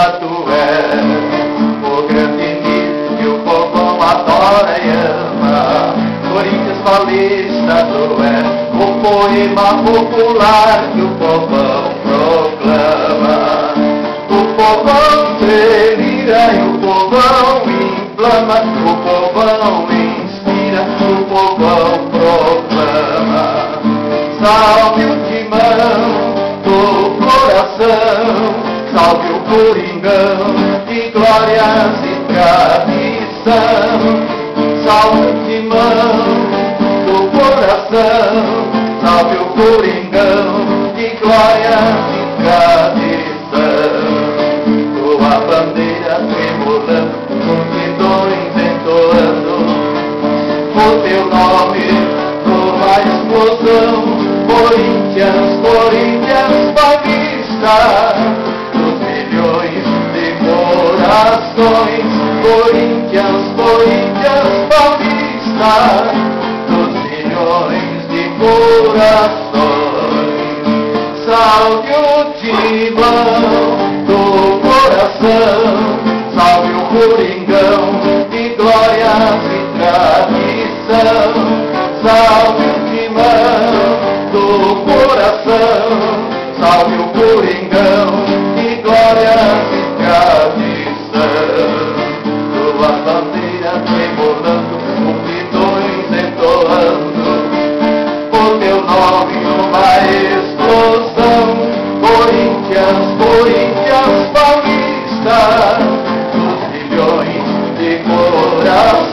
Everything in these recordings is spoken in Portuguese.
tu és o grande mito que o povo adora e ama. Corinthians paulista, tu és o poema popular que o povão proclama. O povão delira e o povão inflama, o povão inspira, o povão proclama. Salve o timão do coração, salve o Coringão de glórias e tradição. Salve o timão do coração, salve o Coringão de glórias e tradição. Tua bandeira tremulando, multidões entoando o teu nome numa explosão. Corinthians, Corinthians paulista, dos milhões de corações. Corinthians, Corinthians paulista, dos milhões de corações. Salve o timão do coração, salve o Coringão de glórias e tradição. Salve o timão do coração, salve o Coringão de glórias e tradição. Tua bandeira tremulando, multidões entoando o teu nome numa explosão. Corinthians, Corinthians paulista, dos milhões de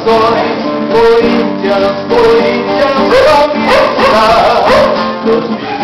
corações. Corinthians, Corinthians paulista, dos milhões